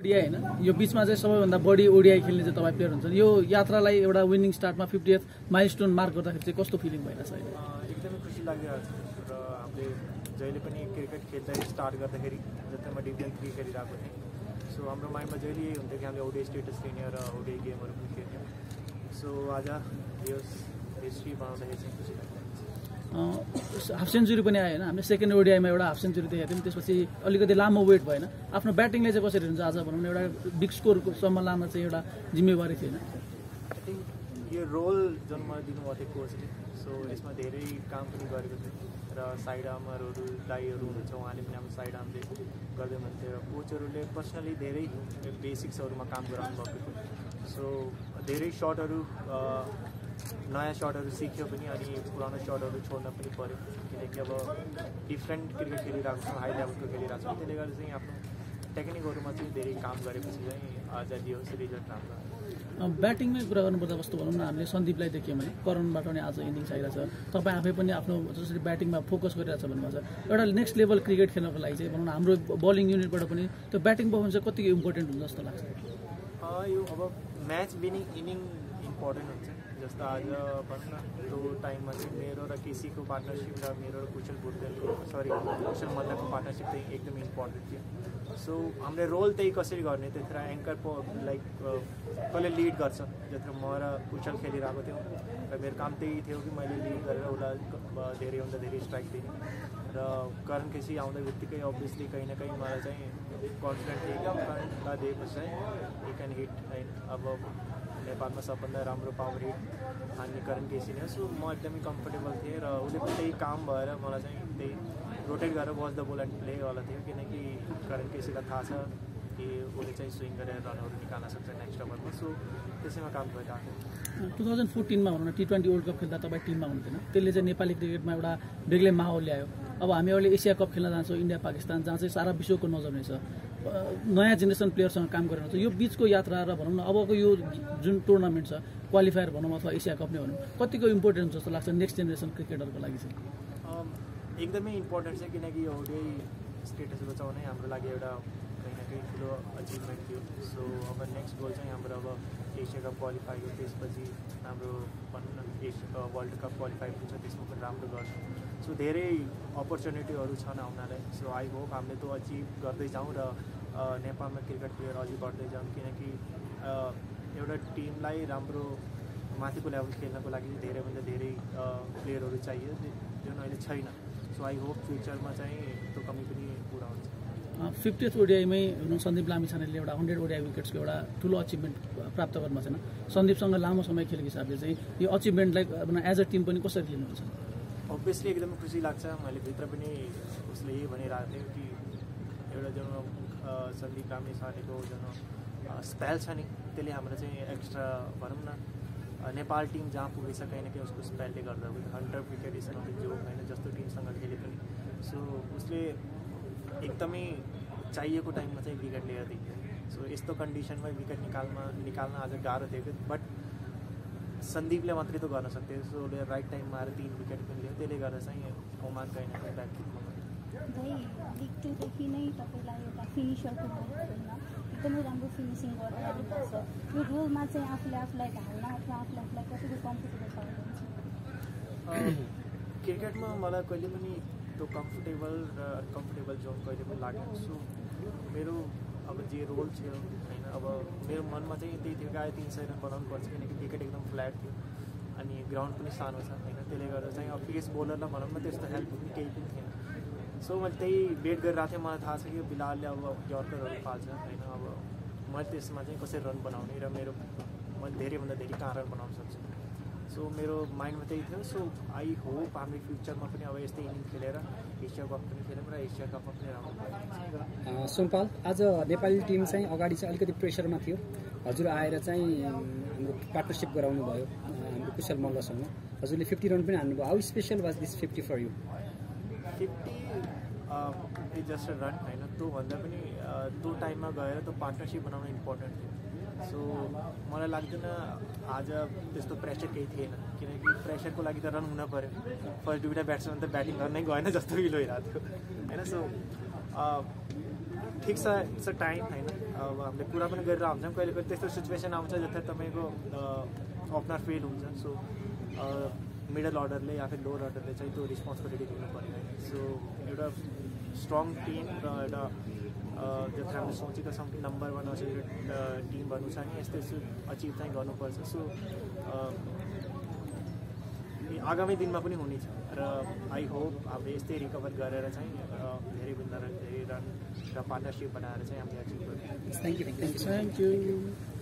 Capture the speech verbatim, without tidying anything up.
ODI हैन यो बीचमा चाहिँ सबैभन्दा बढी ओडिआई खेल्ने चाहिँ तपाईँ प्लेयर हुनुहुन्छ यो यात्रालाई एउटा विनिङ स्टार्टमा फिफ्टिएथ माइलस्टोन मार्क गर्दाखेरि चाहिँ कस्तो फिलिङ भइरहेछ अहिले एकदमै खुसी लागिरहेको छ र हामीले जहिले पनि क्रिकेट खेल्दै स्टार्ट गर्दाखेरि जस्तै म डिभिजन थ्री खेलिरहेको थिएँ सो हाम्रो माइन्डमा जहिले यही हुन्थ्यो कि हामीले ओडिआई स्टेटस लिने र ओडिआई गेमहरू पनि खेल्ने सो आज यो हिस्ट्री बनाउँदाखेरि चाहिँ खुसी लाग्छ हाफ सेन्चुरी पनि आयो होइन हामीले सेकेन्ड ओडिआईमा एउटा हाफ सेन्चुरी देखेको थियौँ त्यसपछि अलिकति लामो वेट भएन आफ्नो ब्याटिङले चाहिँ कसरी हुन्छ आज भनौँ न एउटा बिग स्कोरसम्म लान चाहिँ एउटा जिम्मेवारी थिएन आई थिङ्क यो रोल जुन मलाई दिनुभएको थियो कोचले सो यसमा धेरै काम पनि गरेको थियो र साइड आर्मरहरू दाईहरू हुनुहुन्छ उहाँले पनि हाम्रो साइड आर्मले गर्दै हुनुहुन्थ्यो र कोचहरूले पर्सनली धेरै बेसिक्सहरूमा काम गराउनु भएको थियो सो धेरै सर्टहरू नयाँ सर्टहरू सिक्यो पनि अनि पुरानो सर्टहरू छोड्न पनि पऱ्यो किनकि अब डिफ्रेन्ट क्रिकेट खेलिरहेको छौँ हाई लेभलको खेलिरहेको छौँ त्यसले गर्दा चाहिँ आफ्नो टेक्निकहरूमा चाहिँ धेरै काम गरेपछि चाहिँ आज दियोस् रिजल्ट राम्रो ब्याटिङमै कुरा गर्नुपर्दा कस्तो भनौँ न हामीले सन्दीपलाई देख्यौँ भने करणबाट पनि आज इनिङ्स आइरहेको छ तपाईँ आफै पनि आफ्नो जसरी ब्याटिङमा फोकस गरिरहेको छ भन्नुभएको छ एउटा नेक्स्ट लेभल क्रिकेट खेल्नको लागि चाहिँ भनौँ न हाम्रो बलिङ युनिटबाट पनि त्यो ब्याटिङ पर्फर्मेन्स चाहिँ कतिको इम्पोर्टेन्ट हुन्छ जस्तो लाग्छ यो अब म्याच विनिङ इनिङ इम्पोर्टेन्ट हुन्छ जस्तो आज भनौँ न त्यो टाइममा चाहिँ मेरो र केसीको पार्टनरसिप र मेरो र कुशल भुटेलको सरी कुशल मल्लको पार्टनरसिप चाहिँ एकदम इम्पोर्टेन्ट थियो सो हामीले रोल त्यही कसरी गर्ने त्यतिखेर एङ्कर पो लाइक कसले लिड गर्छ जतिखेर म र कुशल खेलिरहेको थियौँ र मेरो काम त्यही थियो कि मैले लिड गरेर उसलाई धेरैभन्दा धेरै स्ट्राइक दिने र करण केसी आउँदा बित्तिकै अभियसली कहीँ न कहीँ मलाई चाहिँ कन्फिडेन्ट थियो कि करणलाई दिएपछि चाहिँ यु क्यान हिट होइन अब नेपालमा सबभन्दा राम्रो पावर हिट हान्ने करण केसी नै सो म एकदमै कम्फर्टेबल थिएँ र उसले पनि त्यही काम भएर मलाई चाहिँ त्यही रोटेट गरेर वाच द बोल एन्ड प्लेवाला थियो किनकि करण केसीलाई थाहा छ कि उसले चाहिँ स्विङ गरेर रनहरू निकाल्न सक्छ नेक्स्ट ओभरमा सो त्यसैमा काम गरिरहेको थियो टु थाउजन्ड फोर्टिनमा भनौँ न टी ट्वेन्टी वर्ल्ड कप खेल्दा तपाईँ टिममा हुनुहुन्थेन त्यसले चाहिँ नेपाली क्रिकेटमा एउटा बेग्लै माहौल ल्यायो अब हामी अहिले एसिया कप खेल्न जान्छौँ इन्डिया पाकिस्तान जहाँ चाहिँ सारा विश्वको नजर हुनेछ नयाँ जेनेरेसन प्लेयरसँग काम गरिरहेको छ यो बिचको यात्रा र भनौँ न अबको यो जुन टुर्नामेन्ट छ क्वालिफायर भनौँ अथवा एसिया कप नै भनौँ कतिको इम्पोर्टेन्ट जस्तो लाग्छ नेक्स्ट जेनेरेसन क्रिकेटरको लागि चाहिँ एकदमै इम्पोर्टेन्ट छ किनकि ओडिआई स्टेटस बचाउनै हाम्रो लागि एउटा कहीँ न कहीँ ठुलो अचिभमेन्ट थियो सो अब नेक्स्ट गोल चाहिँ हाम्रो अब एसिया कप क्वालिफाई हो त्यसपछि हाम्रो भनौँ न एसिया वर्ल्ड कप क्वालिफाई हुन्छ त्यसमा पनि राम्रो गर्छौँ सो धेरै अपर्च्युनिटीहरू छन् आउनलाई सो आई होप हामीले त्यो अचिभ गर्दै जाउँ र नेपालमा क्रिकेट प्लेयर अझै बढ्दै जाउँ किनकि एउटा टिमलाई राम्रो माथिको लेभल खेल्नको लागि धेरैभन्दा धेरै प्लेयरहरू चाहियो जुन अहिले छैन सो आई होप फ्युचरमा चाहिँ त्यो कमी पनि पुरा हुन्छ फिफ्टिएथ ओडिआईमै हुनु सन्दीप लामिछानेले एउटा हन्ड्रेड ओडिआई विकेट्सको एउटा ठुलो अचिभमेन्ट प्राप्त गर्नु छैन सन्दीपसँग लामो समय खेलेको हिसाबले चाहिँ यो अचिभमेन्टलाई एज अ टिम पनि कसरी लिनुहुन्छ अभियसली एकदमै खुसी लाग्छ मैले भित्र पनि उसले यही भनिरहेको थियो कि एउटा जुन सन्दीप लामिछानेको जुन स्पेल छ नि त्यसले हाम्रो चाहिँ एक्स्ट्रा भनौँ न नेपाल टिम जहाँ पुगेछ कहीँ न कहीँ उसको स्पेलले गर्दा हन्ड्रेड विकेट इज नट जो होइन जस्तो टिमसँग खेले पनि सो उसले एकदमै चाहिएको टाइममा चाहिँ विकेट लिएर दियो सो यस्तो कन्डिसनमा विकेट निकाल्न निकाल्न आज गाह्रो थियो कि बट सन्दीपले मात्रै त गर्न सक्थ्यो सो उसले राइट टाइममा आएर तिन विकेट पनि लियो त्यसले गर्दा चाहिँ ओमान कहीँ न कहीँ ब्याककिकमा देखि नै तपाईँलाई एउटा फिनिसरको एकदमै राम्रो फिनिसिङ गरेर गर्छ यो रोलमा चाहिँ आफूले आफूलाई ढाल्न अथवा आफूले आफूलाई कतिको कम्फर्टेबल छ क्रिकेटमा मलाई कहिले पनि त्यो कम्फर्टेबल र अनकम्फर्टेबल जोन कहिले पनि लागेन सो मेरो अब जे रोल थियो होइन अब मेरो मनमा चाहिँ त्यही थियो कि आयो तिन सय रन बनाउनु पर्छ किनकि विकेट एकदम फ्ल्याट थियो अनि ग्राउन्ड पनि सानो छ होइन त्यसले गर्दा चाहिँ अब पेस बोलरलाई भनौँ न त्यस्तो हेल्प पनि केही पनि थिएन सो मैले त्यही वेट गरिरहेको थिएँ मलाई थाहा छ कि बिलालले अब यर्करहरू पाल्छ होइन अब मैले त्यसमा चाहिँ कसरी रन बनाउने र मेरो मैले धेरैभन्दा धेरै कहाँ रन बनाउन सक्छु सो मेरो माइन्डमा त्यही थियो सो आई होप हामीले फ्युचरमा पनि अब यस्तै इनिङ खेलेर एसिया कप पनि खेल्यौँ र एसिया कपमा पनि राम्रो सोमपाल आज नेपाली टिम चाहिँ अगाडि चाहिँ अलिकति प्रेसरमा थियो हजुर आएर चाहिँ हाम्रो पार्टनरसिप गराउनु भयो हाम्रो कुशल मल्लसँग हजुरले फिफ्टी रन पनि हान्नुभयो how special was this fifty for you fifty is just a run होइन त्योभन्दा पनि त्यो टाइममा गएर त्यो पार्टनरसिप बनाउनु इम्पोर्टेन्ट थियो सो मलाई लाग्दैन आज त्यस्तो प्रेसर केही थिएन किनकि प्रेसरको लागि त रन हुन पऱ्यो फर्स्ट दुईवटा ब्याट्सम्यान त ब्याटिङ गर्नै गएन जस्तो फिल भइरहेको थियो होइन सो ठिक छ इट्स अ टाइम होइन अब हामीले कुरा पनि गरेर हुन्छौँ कहिले कहिले त्यस्तो सिचुएसन आउँछ जता तपाईँको ओपनर फेल हुन्छ सो मिडल अर्डरले या फिर लोवर अर्डरले चाहिँ त्यो रिस्पोन्सिबिलिटी लिनु पर्ने सो एउटा स्ट्रङ टिम र एउटा जति हामीले सोचेका छौँ कि नम्बर वान असोसिएटेड टिम बन्नु छ नि यस्तो यस्तो अचिभ चाहिँ गर्नुपर्छ सो आगामी दिनमा पनि हुनेछ र आई होप हामीले यस्तै रिकभर गरेर चाहिँ धेरैभन्दा धेरै रन र पार्टनरसिप बनाएर चाहिँ हामीले अचिभ गर्छौँ। Thank you thank you thank you.